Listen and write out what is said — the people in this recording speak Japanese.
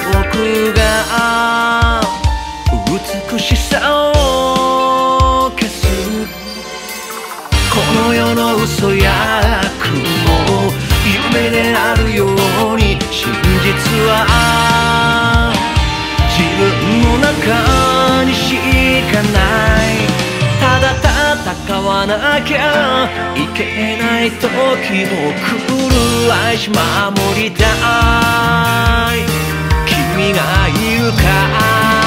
僕が美しさを消す。この世の嘘や悪も夢であるように、真実は自分の中にしかない。ただ戦わなきゃいけない時も来る。愛し守りたい君がいるか